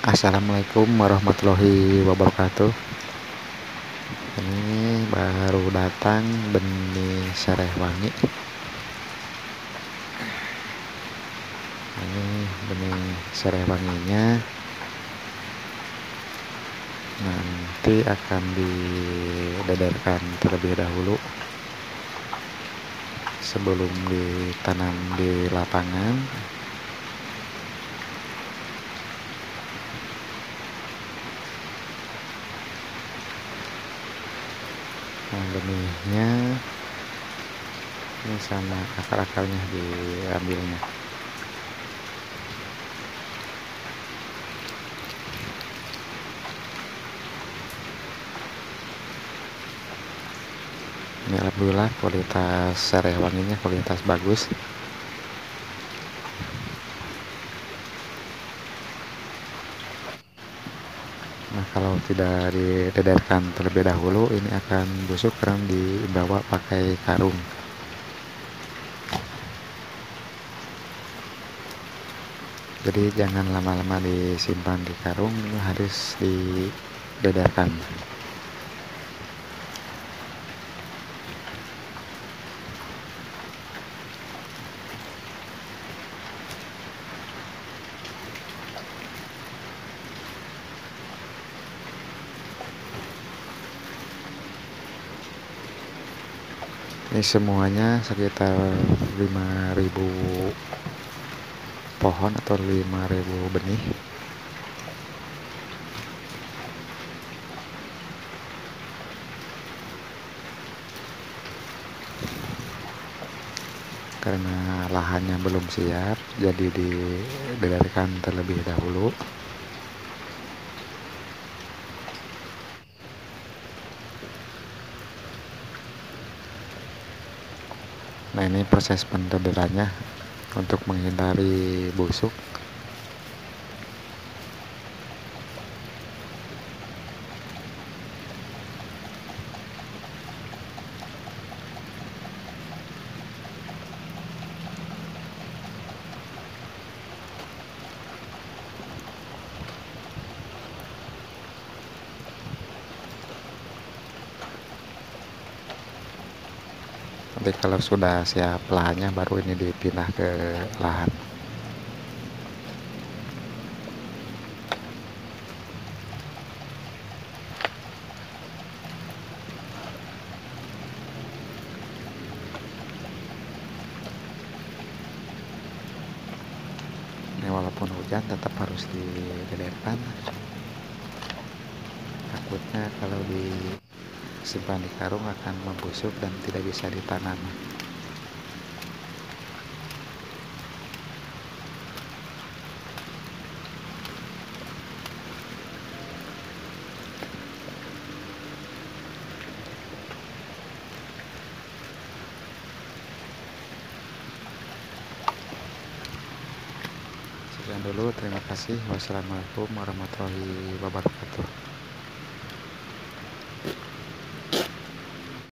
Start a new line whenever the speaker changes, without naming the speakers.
Assalamualaikum warahmatullahi wabarakatuh. Ini baru datang benih serai wangi. Ini benih serai wanginya nanti akan didedarkan terlebih dahulu sebelum ditanam di lapangan. Nah, benihnya ini sama akar-akarnya diambilnya. Ini alhamdulillah kualitas serai wanginya kualitas bagus. Nah, kalau tidak didedarkan terlebih dahulu ini akan busuk karena dibawa pakai karung. Jadi jangan lama-lama disimpan di karung, harus didedarkan. Ini semuanya sekitar 5.000 pohon atau 5.000 benih. Karena lahannya belum siap, jadi didedarkan terlebih dahulu. Nah, ini proses pendederannya untuk menghindari busuk. Nanti kalau sudah siap lahannya baru ini dipindah ke lahan. Ini walaupun hujan tetap harus didedarkan. Takutnya kalau disimpan di karung akan membusuk dan tidak bisa ditanam. Sekian dulu, terima kasih. Wassalamualaikum warahmatullahi wabarakatuh.